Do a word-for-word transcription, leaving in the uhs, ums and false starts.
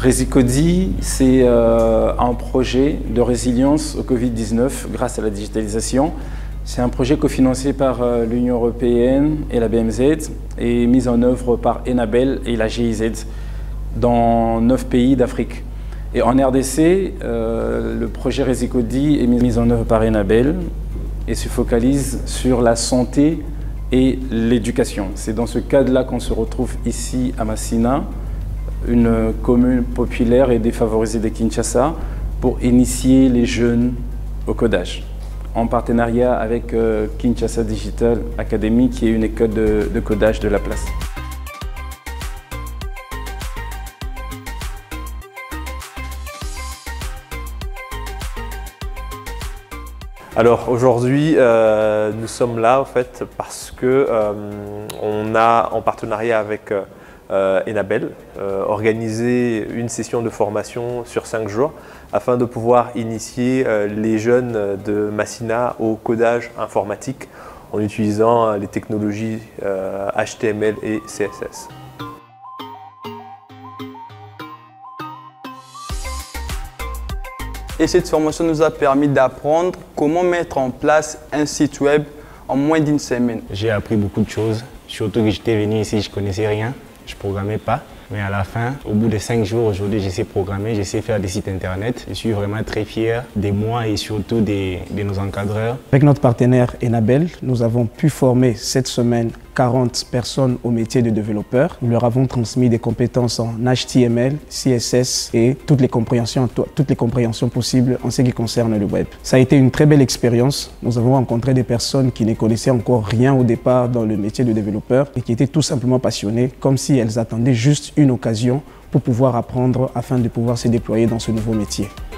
Resicodi, c'est euh, un projet de résilience au Covid dix-neuf grâce à la digitalisation. C'est un projet cofinancé par euh, l'Union européenne et la B M Z et mis en œuvre par Enabel et la G I Z dans neuf pays d'Afrique. Et en R D C, euh, le projet Resicodi est mis en œuvre par Enabel et se focalise sur la santé et l'éducation. C'est dans ce cadre-là qu'on se retrouve ici à Massina, une commune populaire et défavorisée de Kinshasa, pour initier les jeunes au codage, en partenariat avec euh, Kinshasa Digital Academy, qui est une école de, de codage de la place. Alors aujourd'hui, euh, nous sommes là en fait parce que euh, on a en partenariat avec euh, Enabel euh, organisé une session de formation sur cinq jours afin de pouvoir initier euh, les jeunes de Massina au codage informatique en utilisant les technologies euh, H T M L et C S S. Et cette formation nous a permis d'apprendre comment mettre en place un site web en moins d'une semaine. J'ai appris beaucoup de choses, surtout que j'étais venu ici, je ne connaissais rien, je ne programmais pas. Mais à la fin, au bout de cinq jours, aujourd'hui, je sais programmer, je sais faire des sites internet. Je suis vraiment très fier de moi et surtout de, de nos encadreurs. Avec notre partenaire Enabel, nous avons pu former cette semaine quarante personnes au métier de développeur. Nous leur avons transmis des compétences en H T M L, C S S et toutes les compréhensions, toutes les compréhensions possibles en ce qui concerne le web. Ça a été une très belle expérience. Nous avons rencontré des personnes qui ne connaissaient encore rien au départ dans le métier de développeur et qui étaient tout simplement passionnées, comme si elles attendaient juste une occasion pour pouvoir apprendre afin de pouvoir se déployer dans ce nouveau métier.